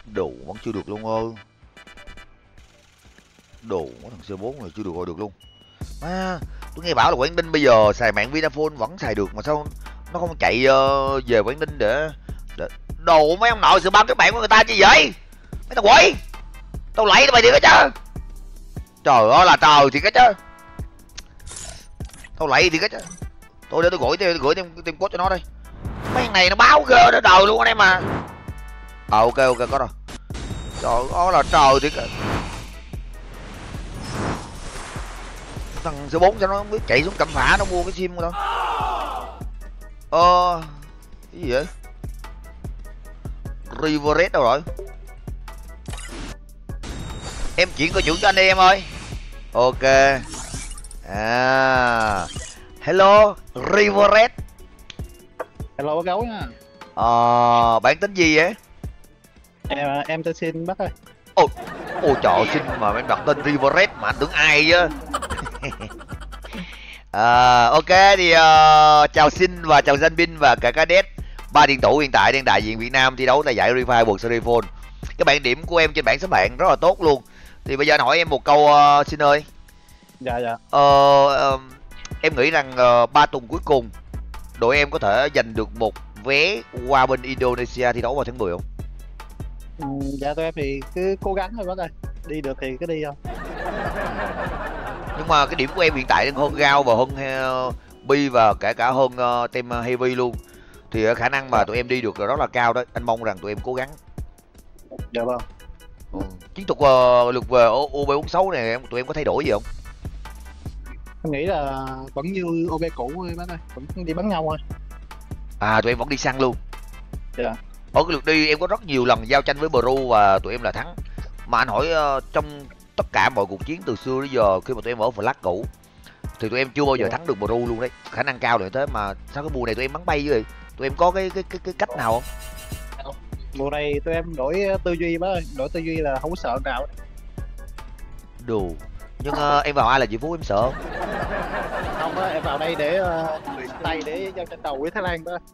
Đủ vẫn chưa được luôn ơi. Đủ thằng C4 này chưa được gọi được luôn. Tôi nghe bảo là Quảng Ninh bây giờ xài mạng Vinaphone vẫn xài được mà sao nó không chạy về Quảng Ninh để... Đồ mấy ông nội sự băm cái bạn của người ta như vậy. Mấy thằng quỷ. Tao lạy tụi mày thiệt á chứ. Trời ơi là trời thiệt á chứ. Tao lạy thiệt á chứ. Tôi để tôi gửi thêm code cho nó đây. Mấy thằng này nó báo ghê nó đời luôn anh em mà. Ok có rồi. Trời ơi là trời thiệt. Thằng C4 sao nó không biết chạy xuống Cẩm Phả nó mua cái sim đâu. Cái gì vậy? Riveret đâu rồi? Em chuyển coi chủ cho anh đi em ơi. Ok. Hello Riveret. Hello bác gấu nha. Bạn tính gì vậy? Em tên Xin bác ơi. Ôi trời, xin mà em đặt tên Riveret mà anh tưởng ai chứ. Ok thì chào Xin và chào Zanbin và cả Cadet, ba điện thủ hiện tại đang đại diện Việt Nam thi đấu tại giải Refire World Series Phone. Cái bảng điểm của em trên bảng xếp hạng rất là tốt luôn. Thì bây giờ anh hỏi em một câu Xin ơi. Dạ. Em nghĩ rằng 3 tuần cuối cùng đội em có thể giành được một vé qua bên Indonesia thi đấu vào tháng 10 không? Dạ tụi em thì cứ cố gắng thôi bác ơi. Đi được thì cứ đi thôi. Nhưng mà cái điểm của em hiện tại đang hơn Gao và hơn Bi và cả hơn team Heavy luôn. Thì khả năng mà tụi em đi được rất là cao đó. Anh mong rằng tụi em cố gắng. Dạ vâng. Chiến thuật lượt về OB46 này tụi em có thay đổi gì không? Em nghĩ là vẫn như OB cũ thôi bác ơi. Vẫn đi bắn nhau thôi. Tụi em vẫn đi săn luôn. Dạ. Ở cái lượt đi em có rất nhiều lần giao tranh với Bru và tụi em là thắng. Mà anh hỏi trong tất cả mọi cuộc chiến từ xưa đến giờ khi mà tụi em ở flag cũ thì tụi em chưa bao giờ thắng được Bru luôn đấy. Khả năng cao là thế mà sao cái mùa này tụi em bắn bay vậy? Tụi em có cái cách nào không? Mùa này tụi em đổi tư duy bác ơi. Đổi tư duy là không có sợ nào. Đồ. Nhưng em vào ai là chị Phú em sợ không? Không á, em vào đây để luyện tay để giao tranh đầu với Thái Lan đó.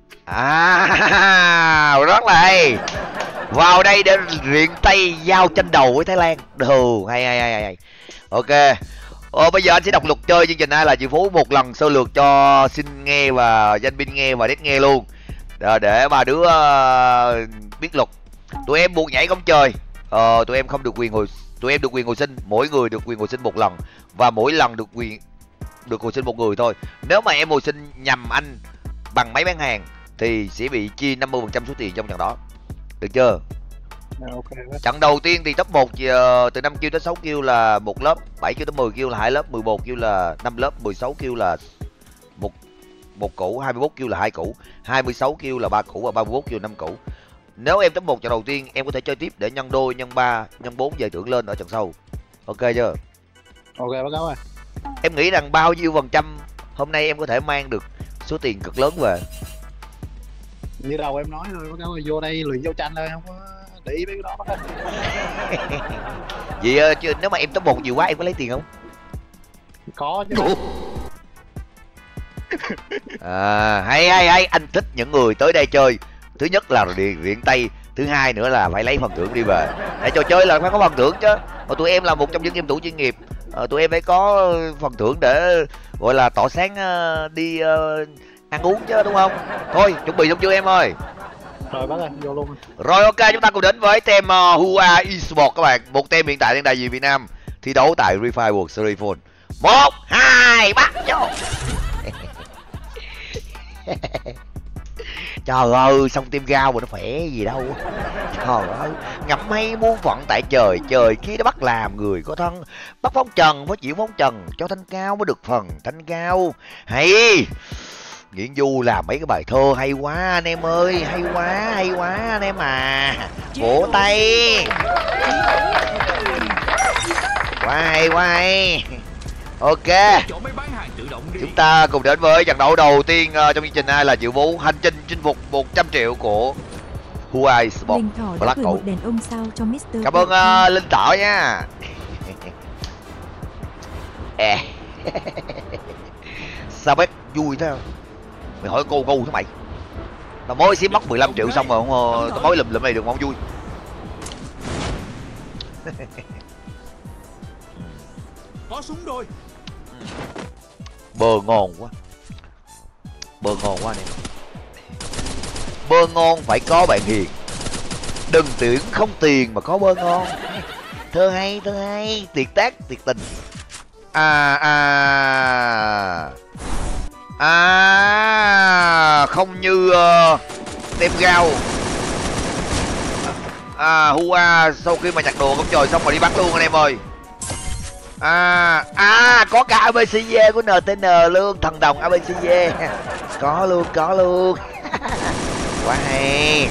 Rất là hay. Vào đây để luyện tay giao tranh đầu với Thái Lan. Đồ, hay. Ok. Bây giờ anh sẽ đọc luật chơi chương trình này là chị Phú một lần sơ lược cho Xin nghe và Zanbin nghe và Đét nghe luôn. Để ba đứa biết luật. Tụi em buộc nhảy cổng trời. Tụi em không được quyền tụi em được quyền hồi sinh, mỗi người được quyền hồi sinh một lần và mỗi lần được hồi sinh một người thôi. Nếu mà em hồi sinh nhầm anh bằng máy bán hàng thì sẽ bị chia 50% số tiền trong trận đó. Được chưa? Okay. Trận đầu tiên thì top 1 từ 5 kill tới 6 kill là một lớp, 7 kill tới 10 kill là hai lớp, 11 kill là 5 lớp, 16 kill là một củ, 21 kill là hai củ, 26 kill là 3 củ và 31 kill là 5 củ. Nếu em top 1 trận đầu tiên em có thể chơi tiếp để nhân đôi, nhân 3, nhân 4 về thưởng lên ở trận sau. Ok chưa? Ok bác gấu ơi. Em nghĩ rằng bao nhiêu phần trăm hôm nay em có thể mang được số tiền cực lớn về? Như đầu em nói thôi bác gấu ơi, vô đây luyện giao tranh thôi, không có để ý mấy cái đó bác ơi. Vậy chứ nếu mà em top 1 nhiều quá em có lấy tiền không? Có chứ. Hay anh thích những người tới đây chơi. Thứ nhất là luyện tay, thứ hai nữa là phải lấy phần thưởng đi về. Để trò chơi là phải có phần thưởng chứ. Mà tụi em là một trong những game thủ chuyên nghiệp, tụi em phải có phần thưởng để gọi là tỏ sáng đi ăn uống chứ đúng không? Thôi chuẩn bị xong chưa em ơi? Rồi bác ơi, vô luôn. Rồi ok, chúng ta cùng đến với team Hua Esports các bạn. Một team hiện tại đang đại diện Việt Nam thi đấu tại Refire World Series Phone. 1, 2, bắt vô. Trời ơi, xong team Gao mà nó khỏe gì đâu. Trời ơi, ngắm mây muôn phận tại trời, trời kia nó bắt làm người có thân. Bắt phong trần phải chịu phong trần, cho thanh cao mới được phần thanh cao. Hay. Nguyễn Du làm mấy cái bài thơ hay quá anh em ơi, hay quá anh em à. Vỗ tay. Quá hay. Ok. Chúng ta cùng đến với trận đấu đầu tiên trong chương trình này là Triệu Vũ hành trình chinh phục 100 triệu của Hua Esports Black Cậu. Cảm ơn Linh Thỏ nha. Sao bác vui thế không? Mày hỏi cô ngu thế mày. Tao mới xí mất 15 triệu xong rồi không, tao mới lùm này được không vui. Có súng rồi. Bơ ngon quá. Bơ ngon quá anh em. Bơ ngon phải có bạn hiền. Đừng tuyển không tiền mà có bơ ngon. Thơ hay, tuyệt tác, tuyệt tình. Không như tem rau. Hua sau khi mà nhặt đồ cổng trời xong rồi đi bắt luôn anh em ơi. Có cả ABCD của NTN luôn, thần đồng ABCD. Có luôn. Quá hay.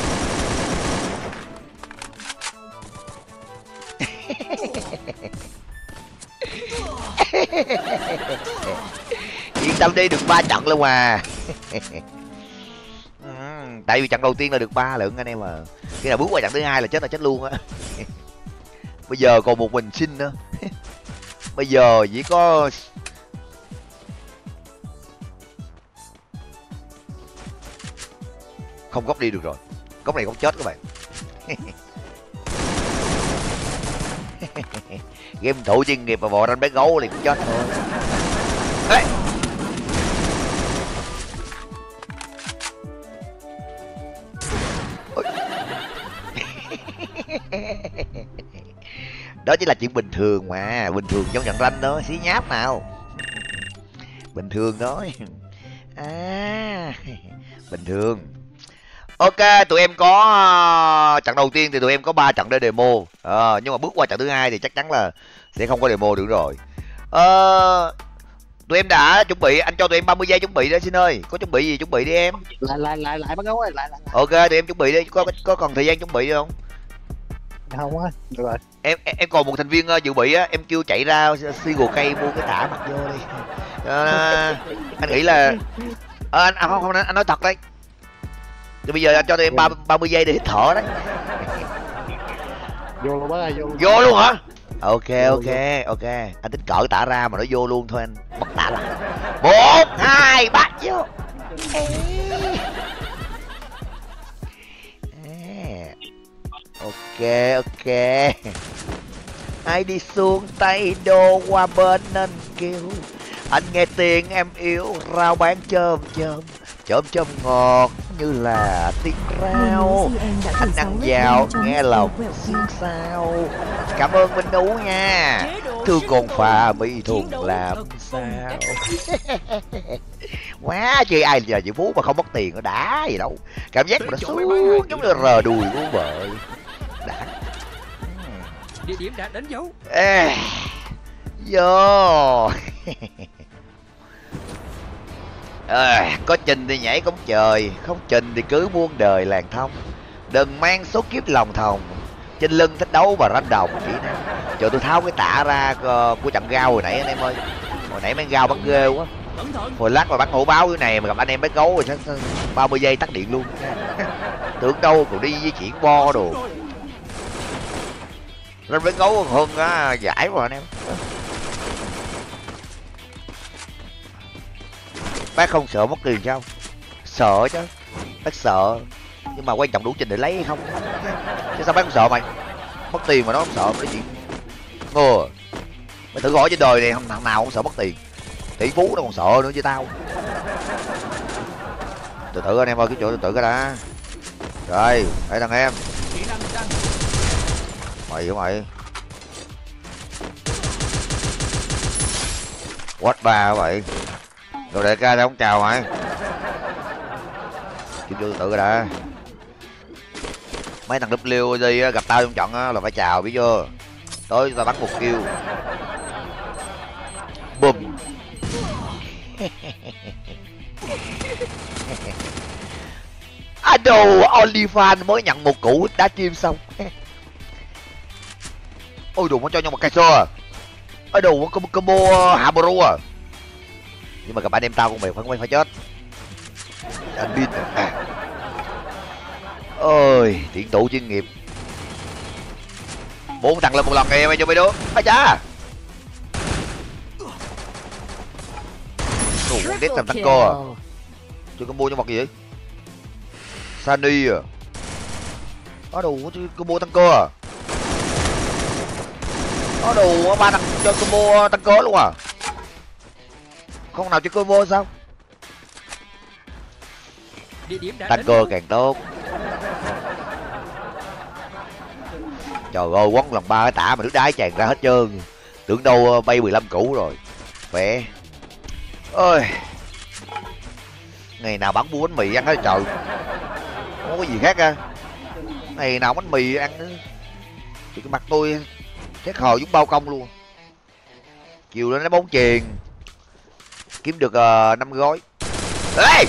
Yên tâm đi, được 3 trận luôn mà. Tại vì trận đầu tiên là được 3 lượng anh em à. Khi nào bước qua trận thứ hai là chết luôn á. Bây giờ còn một mình xin nữa. Bây giờ chỉ có không góc đi được rồi. Góc này góc chết các bạn. Game thủ chuyên nghiệp mà vò ranh bé gấu thì cũng chết thôi. Ê! Đó chỉ là chuyện bình thường mà, bình thường trong trận ranh đó, xí nháp nào. Bình thường thôi. Bình thường. Ok, tụi em có trận đầu tiên thì tụi em có 3 trận để demo. Nhưng mà bước qua trận thứ hai thì chắc chắn là sẽ không có demo được rồi. Tụi em đã chuẩn bị, anh cho tụi em 30 giây chuẩn bị đó xin ơi. Có chuẩn bị gì chuẩn bị đi em. Lại bác gấu ơi, lại. Ok, tụi em chuẩn bị đi, có còn thời gian chuẩn bị không? Không á, được rồi. Em còn một thành viên dự bị á, em kêu chạy ra single cây mua cái tả mặc vô đi. Anh nghĩ là anh không anh nói thật đấy. Thì bây giờ anh cho tụi em 30 giây để hít thở đấy. Vô luôn bác ơi, vô luôn hả? Ok. Anh tính cỡ tả ra mà nó vô luôn thôi, anh bật tả lại. 1, 2, 3 vô. Ok. Ai đi xuống tay đô qua bên nên kêu. Anh nghe tiếng em yêu rau bán chôm ngọt như là tiếng rau. Anh ăn vào nghe lòng xuyên sao. Cảm ơn Minh Ú nha. Thương con phà mỹ thuần làm sao. Quá chơi ai giờ chị Phú mà không mất tiền nó đã gì đâu. Cảm giác nó xuống giống như rờ đùi của vợ. Đã. Địa điểm đã đánh dấu. Vô. Có trình thì nhảy cổng trời, không trình thì cứ muôn đời làng thông. Đừng mang số kiếp lòng thòng, trên lưng thích đấu và ranh đồng kỹ năng. Chờ tôi tháo cái tạ ra của trận gao hồi nãy anh em ơi. Hồi nãy mấy gao bắn ghê quá. Hồi lát mà bắn hổ báo cái này mà gặp anh em bé gấu rồi 30 giây tắt điện luôn. Tưởng đâu còn đi di chuyển bo đồ. Lên bé gấu còn hơn á, giải rồi anh em. Bác không sợ mất tiền sao? Sợ chứ. Bác sợ. Nhưng mà quan trọng đủ trình để lấy hay không. Chứ sao bác không sợ mày? Mất tiền mà nó không sợ cái chuyện ngừa. Mày thử hỏi trên đời này thằng nào không sợ mất tiền. Tỷ phú nó còn sợ nữa chứ tao. Từ từ anh em ơi, cái chỗ từ từ cái đã. Rồi, đây thằng em. Mày hả mày? What ba vậy? Rồi đại ca tao không chào mày. Chịu vô tự đã. Mấy thằng WZ gặp tao trong trận là phải chào biết chưa. Tới tao bắn một kill. Bùm. Đồ OnlyFans mới nhận một củ đá chim xong. Ôi đồ nó cho nhau một cây xô à. Ôi đồ combo hạ bro à. Nhưng mà gặp anh em tao cũng mày phải chết. Anh pin ôi tuyển thủ chuyên nghiệp. 4 thằng lên một lần kìa mày cho mấy đứa. Ây cha. Đồ đét làm thằng co à. Chưa có mua cho mặt gì vậy? Sunny à. Có đồ combo tăng cơ à. Có đủ ba thằng cho combo tăng cơ luôn à? Không nào cho combo sao? Địa điểm đã Tăng đến cơ dấu. càng tốt. Trời ơi, quấn lần 3 cái tả mà nước đá tràn ra hết trơn. Tưởng đâu bay 15 củ rồi. Khỏe. Ơi. Ngày nào bắn bún bánh mì ăn hết trời. Không có gì khác à. Ngày nào bánh mì ăn thì cái mặt tôi chết hờ giống bao công luôn. Chiều lên nó bóng chuyền. Kiếm được 5 gói. Ê!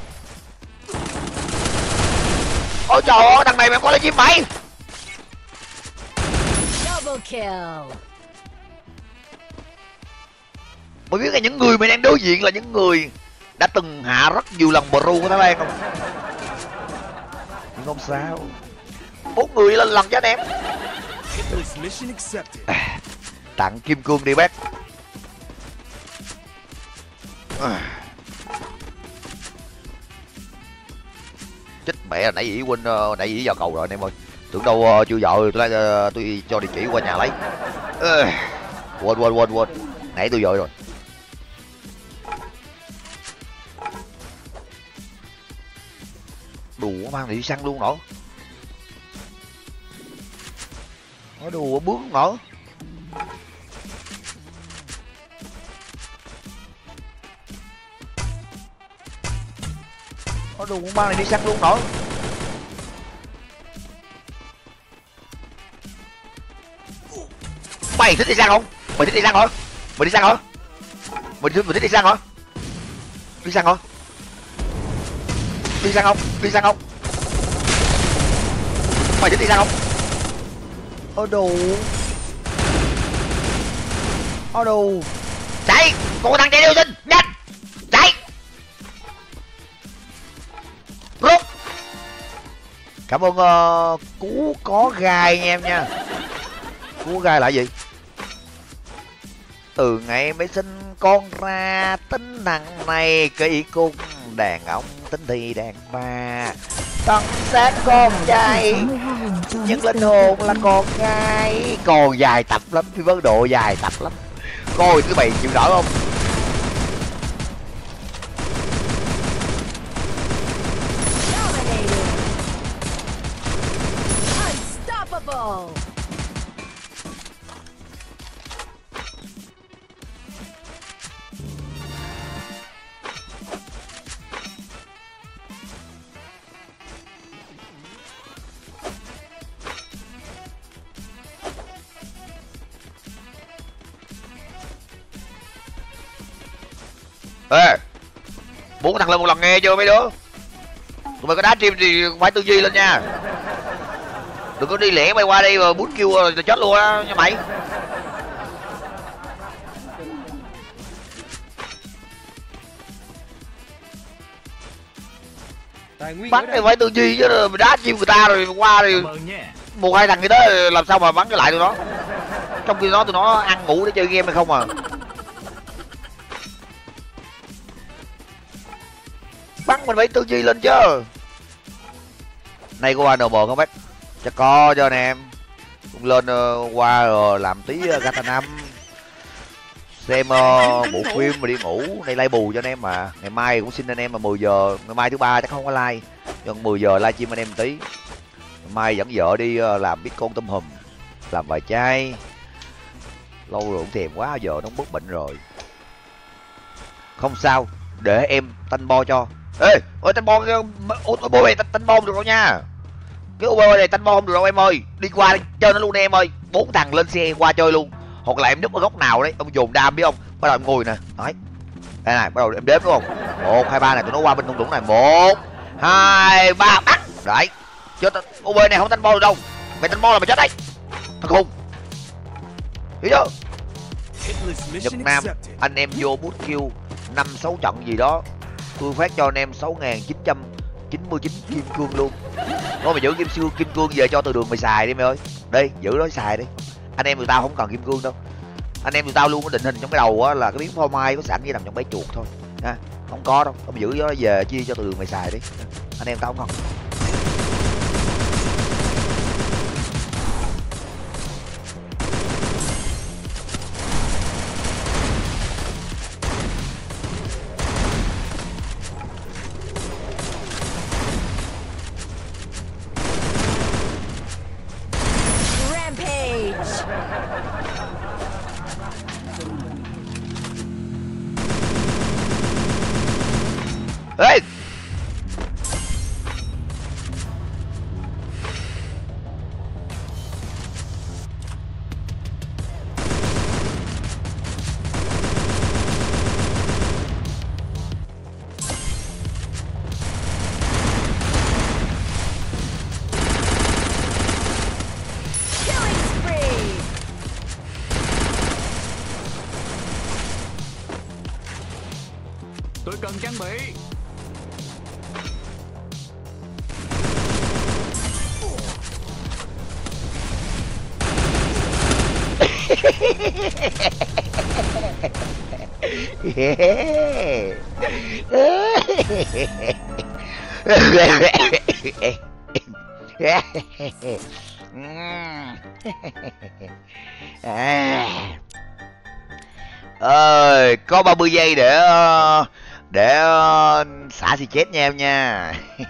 Ôi trời ơi, thằng này mày có lấy chim mày. Double kill. Mày biết là những người mày đang đối diện là những người đã từng hạ rất nhiều lần bro của Thái Lan không? Nhưng không sao. 4 người lên lần cho anh em. Tặng kim cương đi bác. Chết mẹ, nãy dĩ quên nãy dĩ vào cầu rồi anh em ơi. Tưởng đâu chưa dội tôi cho địa chỉ qua nhà lấy. Quên. Nãy tôi dội rồi. Đùa mang đi săn luôn nữa. Nói đùa bước nữa. Nói đùa mang này đi săn luôn nữa. Mày thích đi săn không? Mày thích đi săn hả? Mày đi săn hả? Mày thích đi săn hả? Đi săn hả? Đi săn không? Đi săn không? Mày thích đi săn không? Ôi đồ. Ôi đồ. Chạy! Còn thằng chạy điêu sinh! Nhanh! Chạy! Rút! Cảm ơn cú có gai nha em nha. Cú gai là gì? Từ ngày mới sinh con ra tính thằng này kỳ cung, đàn ông tính thì đàn bà, thân xác con trai nhưng linh hồn là con gái. Còn dài tập lắm, phi vấn độ dài tập lắm. Coi thứ mày chịu nổi không? Unstoppable. Ê, 4 thằng lên một lần nghe chưa mấy đứa? Tụi mày có đá chim thì phải tư duy lên nha. Đừng có đi lẻ bay qua đây mà bút kêu rồi chết luôn á nha mày. Bắn thì phải tư duy chứ, đá chim người ta rồi qua rồi một hai thằng cái đó làm sao mà bắn cái lại tụi nó. Trong khi đó tụi nó ăn ngủ để chơi game hay không à. Bắn mình phải tư duy lên chứ. Nay có qua NM không bác? Chắc có cho anh em. Cũng lên qua rồi làm tí Gata 5. Xem bộ phim mà đi ngủ. Nay like bù cho anh em mà. Ngày mai cũng xin anh em mà 10 giờ. Ngày mai thứ ba chắc không có like. Nhưng 10 giờ live stream anh em tí. Ngày mai dẫn vợ đi làm biết con tôm hùm. Làm vài chai. Lâu rồi cũng thèm quá, giờ nó bớt bệnh rồi. Không sao, để em tanh bo cho. Ê, ôi tanh bo, bố này tanh bo không được đâu nha. Cái UB này tanh bo không được đâu em ơi. Đi qua chơi nó luôn đi em ơi. 4 thằng lên xe qua chơi luôn. Hoặc là em núp ở góc nào đấy, ông dồn đam biết không? Bắt đầu em ngồi nè, nói. Đây này, bắt đầu em đếm đúng không? 1, 2, 3 này, tụi nó qua bên thung lũng này. 1, 2, 3, bắt. Đấy. Chết, UB này không tanh bo được đâu. Mày tanh bo là mày chết đấy. Thằng khùng. Hiểu chưa? Nhật Nam, anh em vô bút kêu 5-6 trận gì đó. Tôi phát cho anh em 6.999 kim cương luôn. Nói mày giữ kim cương về cho từ đường mày xài đi mày ơi. Đi, giữ đó xài đi. Anh em người tao không cần kim cương đâu. Anh em người tao luôn có định hình trong cái đầu á là cái miếng phô mai có sẵn với nằm trong bẫy chuột thôi. Ha, không có đâu. Mày giữ nó về chia cho từ đường mày xài đi. Anh em tao không cần. Ê. Killing spree. Tôi cần trang bị. Ơi, có 30 giây để xả xì chết nha em nha.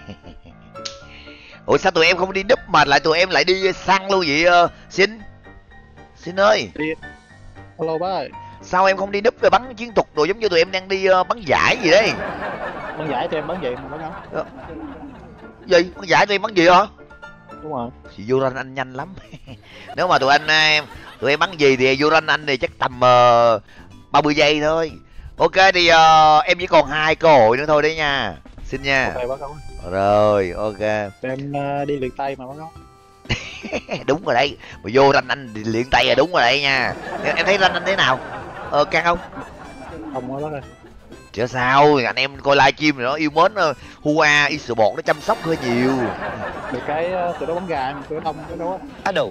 Ủa sao tụi em không đi núp mà tụi em lại đi săn luôn vậy? Xin ơi, Hello bác ơi. sao em không đi núp rồi bắn chiến thuật đồ giống như tụi em đang đi bắn giải gì đấy? Bắn giải cho em bắn gì mà bắn không? Gì? Bắn giải tụi em bắn gì hả? Đúng rồi. Thì vô ranh anh nhanh lắm. Nếu mà tụi em bắn gì thì vô ranh anh thì chắc tầm 30 giây thôi. Ok thì em chỉ còn 2 cơ hội nữa thôi đấy nha. Xin nha. Ok bác không? Rồi, ok. Em đi luyện tay mà bác không? Đúng rồi đấy. Mà vô ranh anh thì luyện tay là đúng rồi đấy nha. Em thấy ranh anh thế nào? Căng không? Không bác ơi. Chứ sao, anh em coi livestream rồi nó yêu mến Hua eSport nó chăm sóc hơi nhiều. Được cái tụi nó bắn gà mà tụi nó đông cái đó. Á đồ.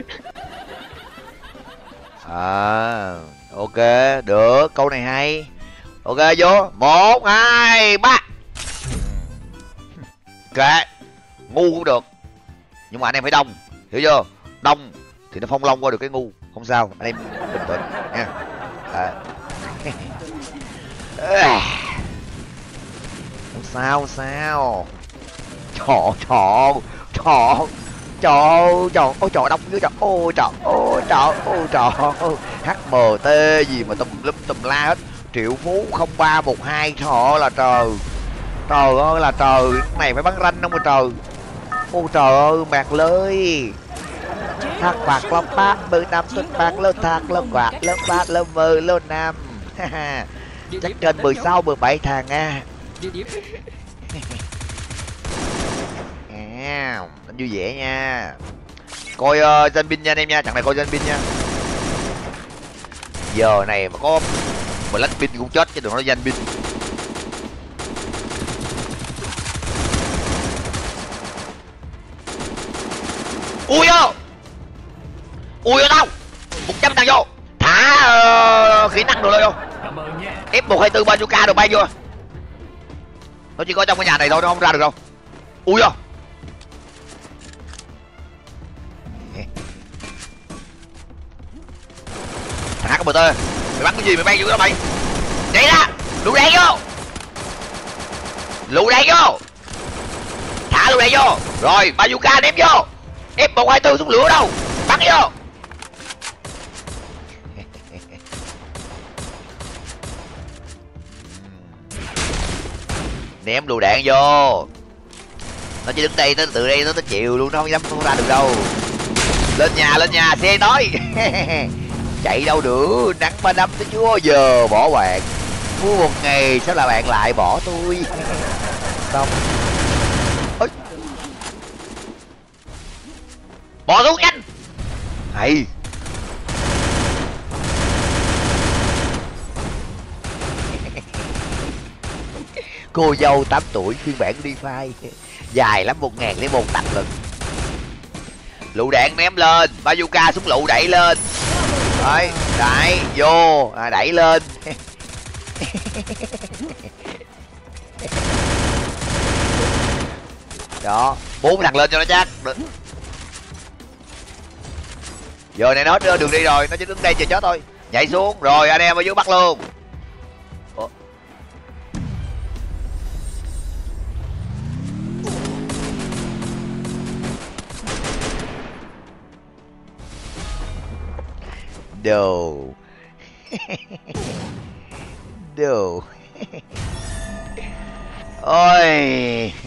À, ok, được, câu này hay. Ok vô, 1, 2, 3. Ok, ngu cũng được. Nhưng mà anh em phải đông, hiểu chưa? Đông thì nó phong long qua được cái ngu. Không sao, anh em bình tĩnh nha. Không sao, không sao. Trời, ôi trời đông dữ trời, ôi trời, HMT gì mà tùm la hết. Triệu Phú 0312 trời là trời. Trời ơi là trời, cái này phải bắn ranh không mà trời. Ôi trời ơi, mạc lơi. Thác bạc lông bát, bự năm tuyết bạc lơ thác lơ quạt lơ bát lơ mơ lơ nam. Chắc trên 16, 17 thằng nha. Địa điểm. Đánh vui vẻ nha. Coi dân binh nha anh em nha, chẳng này coi dân binh nha. Giờ này mà có Blackpink cũng chết chứ đừng nói danh binh. Ui vô, ui vô đâu, 100 thằng vô, thả kỹ năng rồi vô. F124 bazooka rồi bay vô. Nó chỉ có trong cái nhà này thôi, nó không ra được đâu. Ui vô. Thả cái bờ tơ, mày bắn cái gì mày bay vô đó mày. Chạy ra, lũ đen vô, lũ đen vô, thả lũ đen vô. Rồi bazooka ném vô, F124 xuống lửa đâu, bắn vô. Ném lựu đạn vô. Nó chỉ đứng đây, nó từ đây nó chịu luôn, nó không dám không ra được đâu. Lên nhà xe tới. Chạy đâu được, nắng 3 năm tới chúa giờ bỏ bạn. Mua một ngày sao là bạn lại bỏ tôi. Xong. Ôi. Bỏ xuống nhanh. Hay. Cô dâu 8 tuổi phiên bản DeFi dài lắm, 1001 tặng lần. Lựu đạn ném lên, bazooka súng lựu đẩy lên. Rồi, đẩy vô, đẩy lên. Đó, 4 thằng lên cho nó chắc. Giờ này nó đưa đường đi rồi, nó chỉ đứng đây chờ chết thôi. Nhảy xuống, rồi anh em ở dưới bắt luôn. Ủa? Đồ. Đồ. Ôi.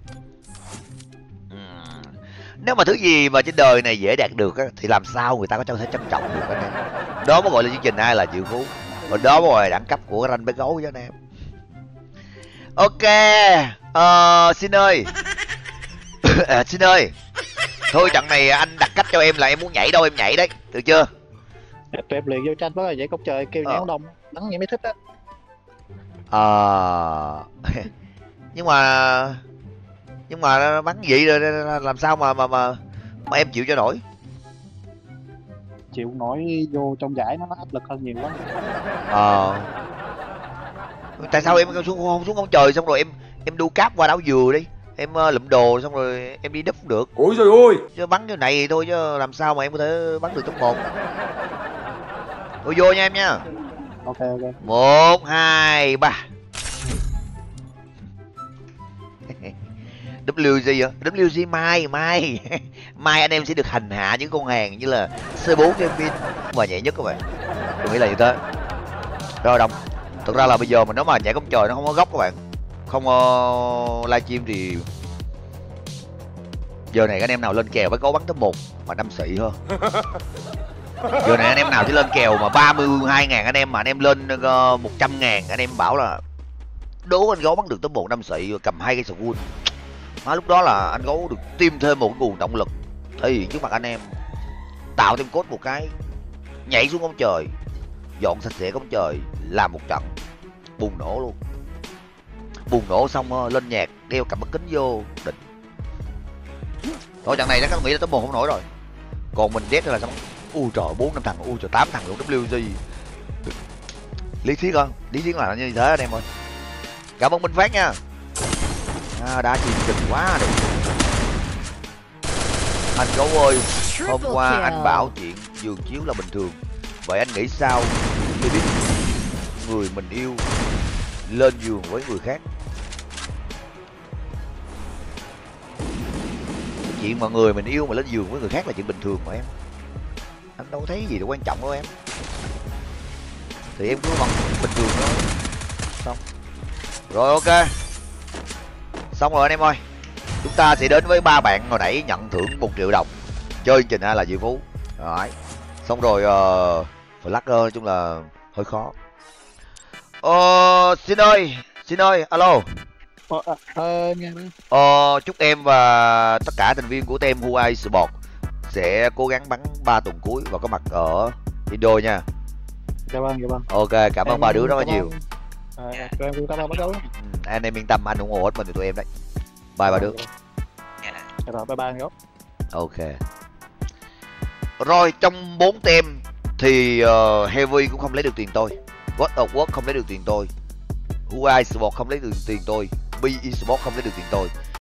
Nếu mà thứ gì mà trên đời này dễ đạt được á, thì làm sao người ta có thể trân trọng được anh em. Đó mới gọi là chương trình Ai Là Triệu Phú. Và đó mới gọi là đẳng cấp của ranh bé gấu chứ anh em. Ok. Xin ơi. Xin ơi. Thôi trận này anh đặt cách cho em là em muốn nhảy đâu em nhảy đấy, được chưa? Em liền vô tranh với vậy cốc trời kêu nhéo đông bắn vậy mới thích á. nhưng mà bắn vậy rồi làm sao mà em chịu cho nổi? Chịu nổi vô trong giải nó áp lực hơn nhiều quá. Tại sao em không xuống ông trời xong rồi em đu cáp qua đảo dừa đi, em lụm đồ xong rồi em đi đúp cũng được. Ôi trời ơi. Chứ bắn như này thôi chứ làm sao mà em có thể bắn được top 1. Tôi vô nha em nha. Ok. 1 2 3. WG hả? WG mai mai anh em sẽ được hành hạ những con hàng như là C4 Kevin mà nhẹ nhất các bạn. Tôi nghĩ là như thế. Rồi đồng. Thực ra là bây giờ mà nếu mà nhảy công trời nó không có góc các bạn, không livestream thì giờ này anh em nào lên kèo với có bắn top 1 mà 5 xị hơn. Giờ này anh em nào chỉ lên kèo mà 32.000 anh em mà anh em lên 100.000 anh em bảo là đố anh gấu bắn được top 1 5 xị cầm 2 cây squad. Má lúc đó là anh gấu được tìm thêm một nguồn động lực thể hiện trước mặt anh em, tạo thêm cốt một cái, nhảy xuống cổng trời, dọn sạch sẽ cổng trời, làm một trận bùng nổ luôn. Bùng nổ xong lên nhạc đeo cặp mắt kính vô định. Thôi trận này chắc nghĩ là top 1 không nổi rồi. Còn mình đét là xong. Ui trời 4-5 thằng, ui trời 8 thằng luôn WG. Lý thuyết không? Lý thuyết là như thế anh em ơi. Cảm ơn Minh Phát nha. Đã chương trình quá đi. Anh gấu ơi, hôm qua anh bảo chuyện giường chiếu là bình thường. Vậy anh nghĩ sao khi biết người mình yêu lên giường với người khác? Chuyện mà người mình yêu mà lên giường với người khác là chuyện bình thường mà em. Anh đâu thấy gì là quan trọng đâu em. Thì em cứ bằng bình thường thôi. Xong. Rồi ok. Xong rồi anh em ơi. Chúng ta sẽ đến với 3 bạn hồi nãy nhận thưởng 1 triệu đồng. Chơi chương trình Ai Là Triệu Phú. Rồi. Xong rồi flag nói chung là hơi khó. Xin ơi, alo. Nghe Chúc em và tất cả thành viên của team Huawei Sport sẽ cố gắng bắn 3 tuần cuối và có mặt ở Indo nha. Dạ vâng. Ok, cảm ơn ba đứa rất là nhiều. Em cũng cảm ơn bác gấu. Anh em yên tâm, anh ủng hộ hết mình tụi em đấy. Bye ba đứa. Dạ rồi, bye gấu. Ok. Rồi trong 4 team thì Heavy cũng không lấy được tiền tôi, World of Work không lấy được tiền tôi, Huawei Sport không lấy được tiền tôi, B Sport không lấy được tiền tôi.